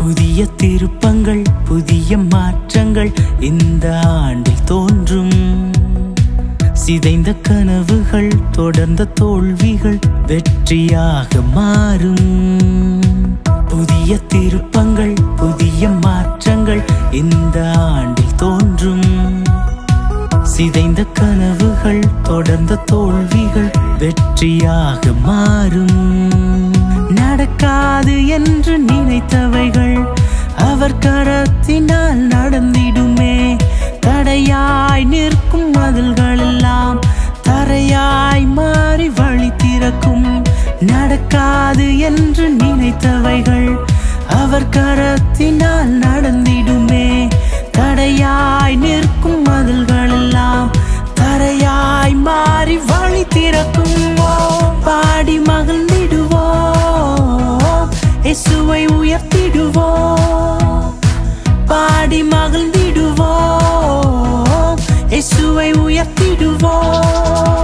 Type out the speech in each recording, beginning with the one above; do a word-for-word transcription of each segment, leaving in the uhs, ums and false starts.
புதிய திருப்பங்கள் புதிய மாற்றங்கள் இந்த ஆண்டில் தோன்றும். சிதைந்த கனவுகள் தொடர்ந்த தோல்விகள் வெற்றியாக மாறும். புதிய திருப்பங்கள் புதிய மாற்றங்கள் இந்த ஆண்டில் தோன்றும். சிதைந்த கனவுகள் தொடர்ந்த தோல்விகள் வெற்றியாக மாறும். நடக்காது என்று நினைத்தவைகள் அவர் கரத்தினால் நடந்திடுமே. தடையாய் நிற்கும் மதில்கள் எல்லாம் தரையாய் மாறி வழி திறக்கும். நடக்காது என்று நினைத்தவைகள் அவர் கரத்தினால் நடந்திடுமே. தடையாய் நிற்கும் மதில்கள் எல்லாம் தரையாய் மாறி வழி திறக்கும். பாடி மகிழ்ந்திடுவோம், இயேசுவை உயர்த்திடுவோம். பாடி மகிழ்ந்திடுவோம், இயேசுவை உயர்த்திடுவோம்.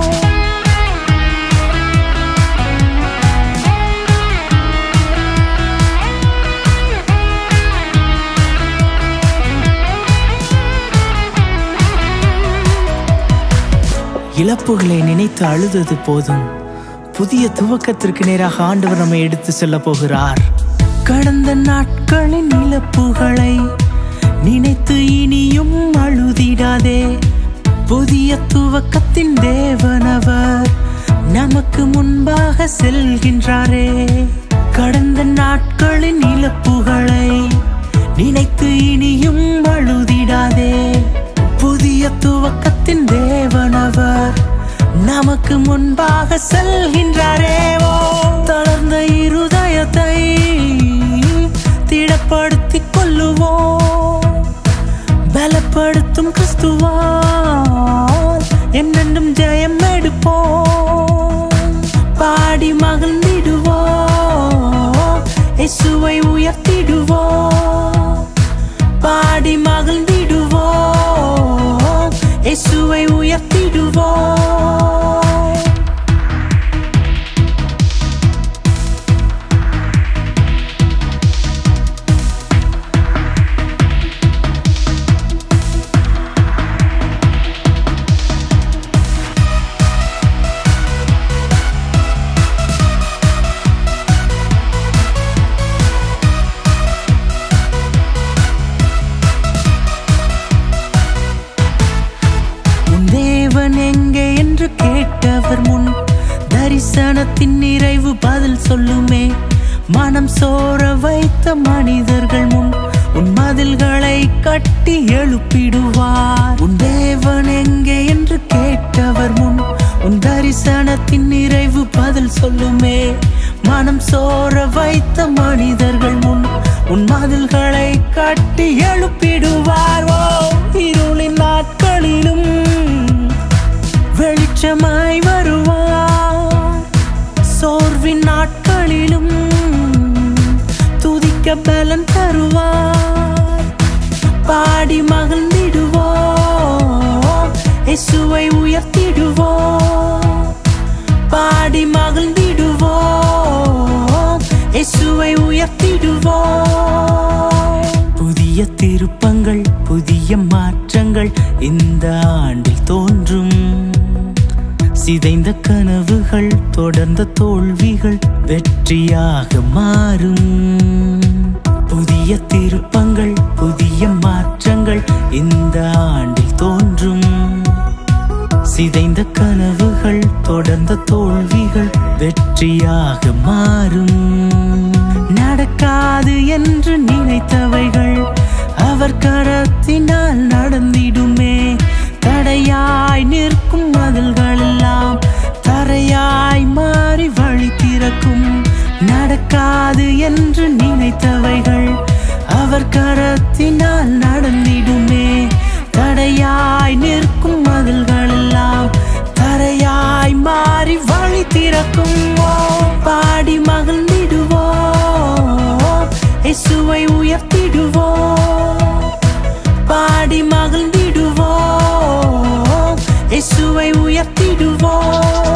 இழப்புகளை நினைத்து அழுதது போதும். புதிய துவக்கத்திற்கு நேராக ஆண்டவர் நம்மை எடுத்து செல்ல போகிறார். கடந்த நாட்களின் இழப்புகளை நினைத்து இனியும் அழுதிடாதே. புதிய துவக்கத்தின் தேவனவர் நமக்கு முன்பாக செல்கின்றாரே. கடந்த நாட்களின் இழப்புகளை நினைத்து இனியும் அழுதிடாதே. புதிய துவக்கத்தின் தேவனவர் நமக்கு முன்பாக செல்கின்றாரே. ஓ தளர்ந்த இருதயத்தை திடப்படுத்திக் கொள்ளுவோம். பலப்படுத்தும் கிறிஸ்துவால் என்னென்றும் ஜெயம் எடுப்போம். பாடி மகிழ்ந்திடுவோம், இயேசுவை உயர்த்திடுவோம். பாடி மகிழ்ந்திடுவோம், இயேசுவை உயர்த்திடுவோம். எங்கே என்று கேட்டவர் முன் தரிசனத்தின் நிறைவு பதில் சொல்லுமே. மனம் சோர வைத்த மனிதர்கள் முன் உன் மதில்களை கட்டி எழுப்பிடுவார். உன் தேவன் எங்கே என்று கேட்டவர் முன் உன் தரிசனத்தின் நிறைவு பதில் சொல்லுமே. மனம் சோர வைத்த மனிதர்கள் முன் உன் மதில்களை கட்டி எழுப்பிடுவார். ஓ இருளின் நாட்களிலும் வெளிச்சமாய் வருவார். சோர்வின் நாட்களிலும் துதிக்க பலன் தருவார். பாடி மகிழ்ந்திடுவோம், இயேசுவை உயர்த்திடுவோம். பாடி மகிழ்ந்திடுவோம், இயேசுவை உயர்த்திடுவோம். புதிய திருப்பங்கள் புதிய மாற்றங்கள் இந்த ஆண்டில் தோன்றும். சிதைந்த கனவுகள் தொடர்ந்த தோல்விகள் வெற்றியாக மாறும். புதிய திருப்பங்கள் புதிய மாற்றங்கள் இந்த ஆண்டில் தோன்றும். சிதைந்த கனவுகள் தொடர்ந்த தோல்விகள் வெற்றியாக மாறும். நடக்காது என்று நினைத்தவைகள் அவர் கரத்தினால் நடந்திடுமே. தடையாய் நிற்கும் மதில்கள் எல்லாம் தரையாய் மாறி வழி திறக்கும். நடக்காது என்று நினைத்தவைகள் அவர் கரத்தினால் நடந்திடுமே. தடையாய் நிற்கும் மதில்கள் எல்லாம் தரையாய் மாறி வழி திறக்கும். பாடி மகிழ்ந்திடுவோம், இயேசுவை உயர்த்திடுவோம். பாடி மகிழ்ந்திடுவோம், இயேசுவை உயர்த்திடுவோம்.